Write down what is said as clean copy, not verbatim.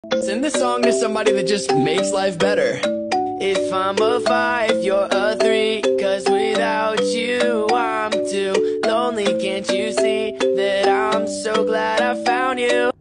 Send this song to somebody that just makes life better. If I'm a 5, you're a 3, 'cause without you I'm too lonely. Can't you see that I'm so glad I found you?